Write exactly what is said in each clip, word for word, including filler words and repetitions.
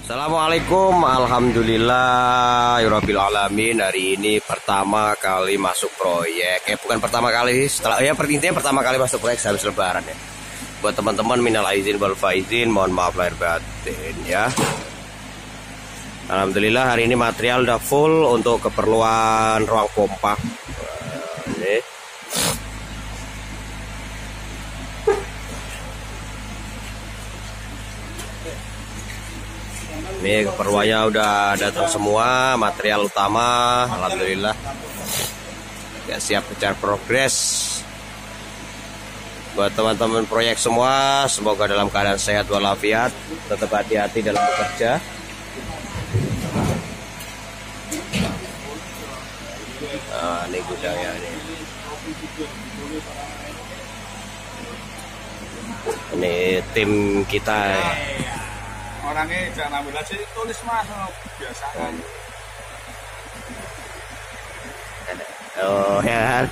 Assalamualaikum, alhamdulillah, Rabbil alamin. Hari ini pertama kali masuk proyek. Eh bukan pertama kali, setelah ya intinya pertama kali masuk proyek habis lebaran ya. Buat teman-teman minal aizin wal faizin, mohon maaf lahir batin ya. Alhamdulillah hari ini material udah full untuk keperluan ruang pompa. Ini. Ini keperluannya udah datang semua, material utama, alhamdulillah. Ya siap kejar progres. Buat teman-teman proyek semua, semoga dalam keadaan sehat walafiat, tetap hati-hati dalam bekerja. Nah, ini gudangnya ini. Ini tim kita. Orangnya jangan ambil aja, tulis mas, biasa kan. Oh ya.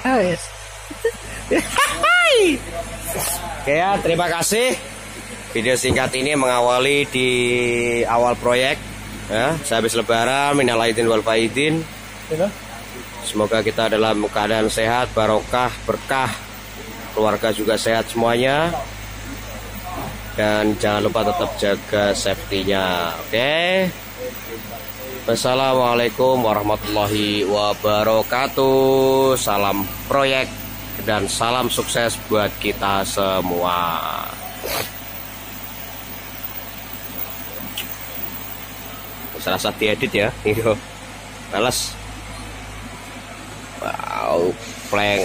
Oke ya, terima kasih. Video singkat ini mengawali di awal proyek ya, sehabis lebaran, minal aidin wal faizin. Semoga kita dalam keadaan sehat, barokah, berkah, keluarga juga sehat semuanya. Dan jangan lupa tetap jaga safety-nya. Oke. Wassalamualaikum warahmatullahi wabarakatuh. Salam proyek dan salam sukses buat kita semua. Serasa diedit ya. Iyo. Males. Wow, plank.